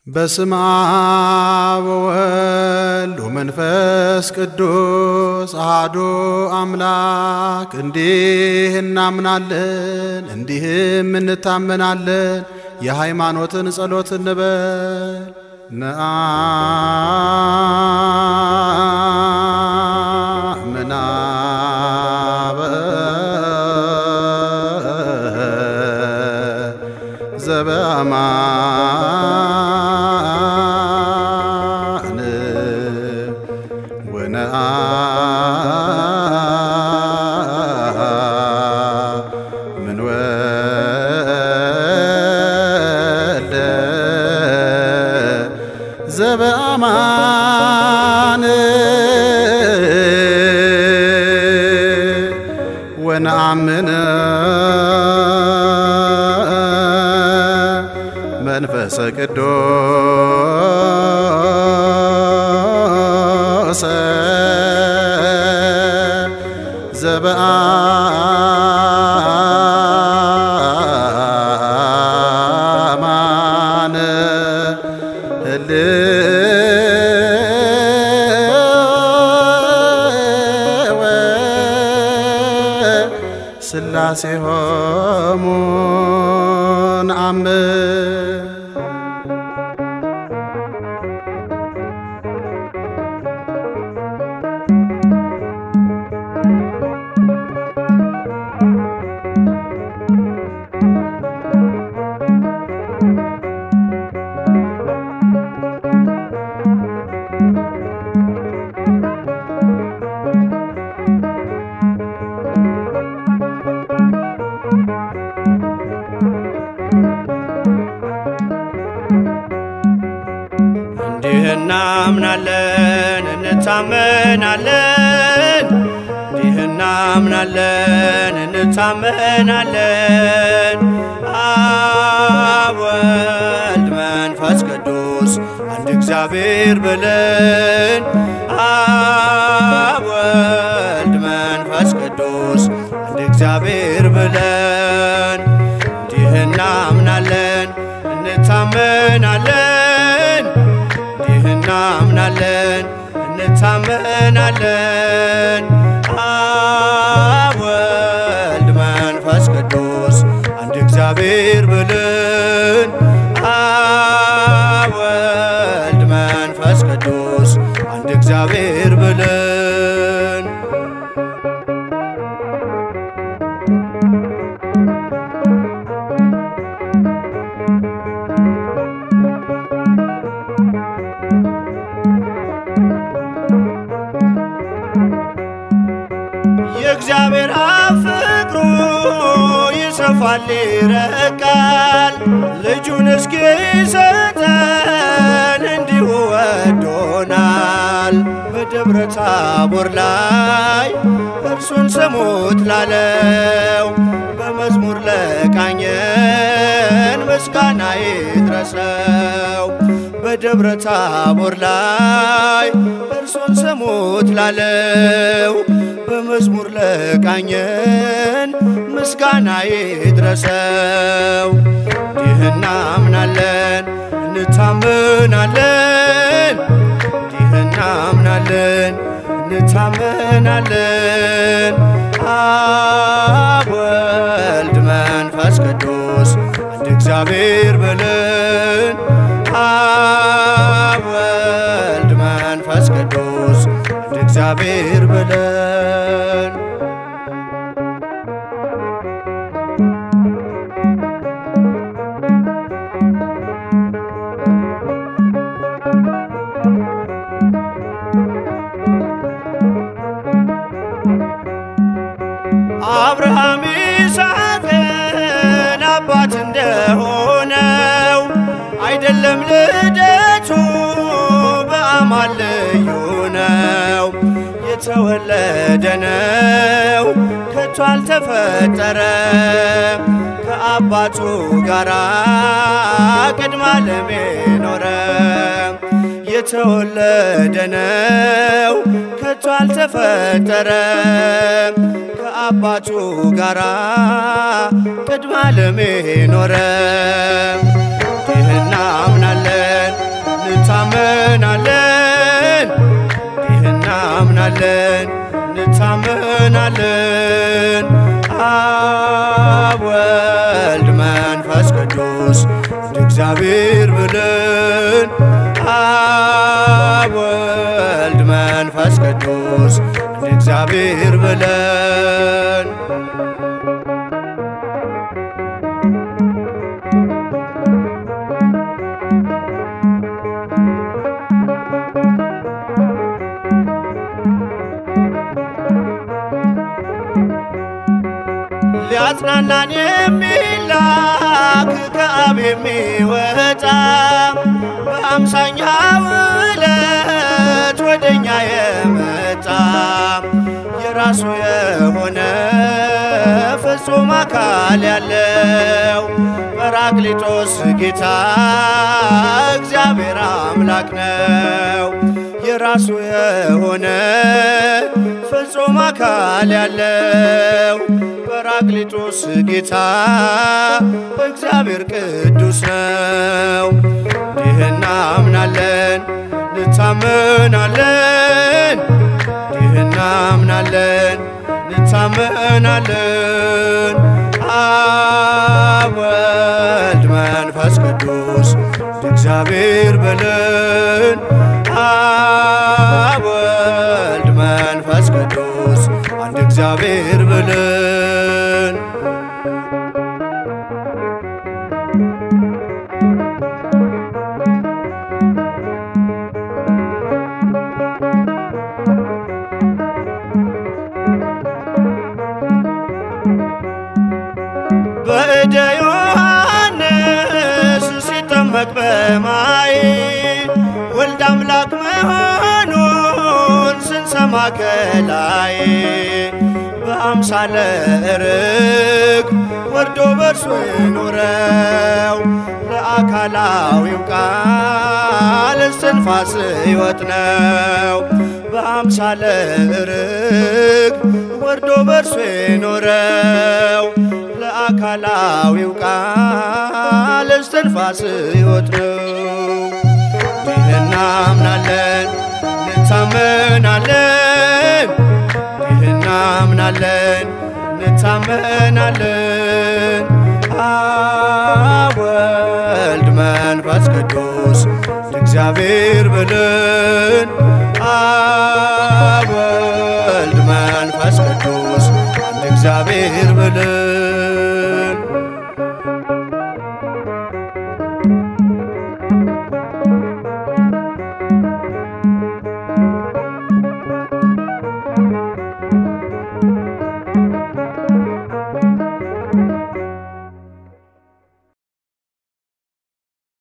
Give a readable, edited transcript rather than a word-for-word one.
በስመ አብ ወወልድ ወመንፈስ ቅዱስ አሐዱ አምላክ እንዲህ እናምናለን እንዲህም እንታመናለን የሃይማኖትን ጸሎት እንበል ምናበ ዘበአማን ምን ወልደ ዘበአማን ወነአምን መንፈስ ቅዱስ ዘበአማን ህልው ሥላሴሆሙ ነአምን እናምናለን እንታመናለን እንዲህ እናምናለን እንታመናለን አብ ወልድ መንፈስ ቅዱስ አንድ እግዚአብሔር ብለን አብ ወልድ መንፈስ ቅዱስ አንድ እግዚአብሔር ብለን እንዲህ እናምናለን እንታመናለን እናምናለን እንታመናለን አብ ወልድ መንፈስ ቅዱስ አንድ እግዚአብሔር ብለን አብ ወልድ መንፈስ ቅዱስ አንድ እግዚአብሔር ብለን የእግዚአብሔር ፍቅሩ ይሰፋል ይረቃል ልጁን እስኪሰጠን እንዲሁ ወዶናል በደብረ ታቦር ላይ እርሱን ስሙት ላለው በመዝሙር ለቃኘን ምስጋና ይድረሰው በደብረ ታቦር ላይ እርሱን ስሙት ላለው በመዝሙር ለቃኘን ምስጋና ይድረሰው እንዲህ እናምናለን እንታመናለን እንዲህ እናምናለን እንታመናለን አብ ወልድ መንፈስ ቅዱስ አንድ እግዚአብሔር ብለን አብ ወልድ መንፈስ ቅዱስ አንድ እግዚአብሔር ብለን አብርሃም ይስሐቅን አባት እንደሆነው አይደለም ልደቱ በአማን ልዩ ነው የተወለደ ነው ከቶ አልተፈጠረ ከአባቱ ጋራ ቅድመ ዓለም ኖረ የተወለደ ነው ከቶ አልተፈጠረ ከአባቱ ጋራ ቅድመ ዓለም ኖረ እንዲህ እናምናለን እናምናለን። አብ ወልድ መንፈስ ቅዱስ እንደ እግዚአብሔር ብለን አብ ወልድ መንፈስ ቅዱስ እንደ እግዚአብሔር ብለን ሊያጽናናን የሚላክ ከአብ የሚወጣ በአምሳኛው ዕለት ወደኛ የመጣ የራሱ የሆነ ፍጹም አካል ያለው ጰራቅሊጦስ ጌታ እግዚአብሔር አምላክ ነው። የራሱ የሆነ ፍጹም አካል ያለው ጰራቅሊጦስ ጌታ እግዚአብሔር ቅዱስ ነው። ይህ እናምናለን እንታመናለን፣ ይህ እናምናለን እንታመናለን። አብ ወልድ መንፈስ ቅዱስ እግዚአብሔር ብለን አብ ወልድ መንፈስ ቅዱስ አንድ እግዚአብሔር ብለን በእደ ዮሐንስ ሲጠመቅ በማይ ወልድ አምላክ መሆኑን ስንሰማ ከላይ በአምሳለ ርግብ ወርዶ በእርሱ የኖረው ለአካላዊው ቃል እስትንፋስ ሕይወት ነው። በአምሳለ ርግብ ወርዶ በእርሱ የኖረው ለአካላዊው ቃል እስትንፋስ ሕይወት ነው። ይህ እናምናለን እንታመናለን፣ ይህ እናምናለን እንታመናለን። አብ ወልድ መንፈስ ቅዱስ እግዚአብሔር ብለን አብ ወልድ መንፈስ ቅዱስ እግዚአብሔር ብለን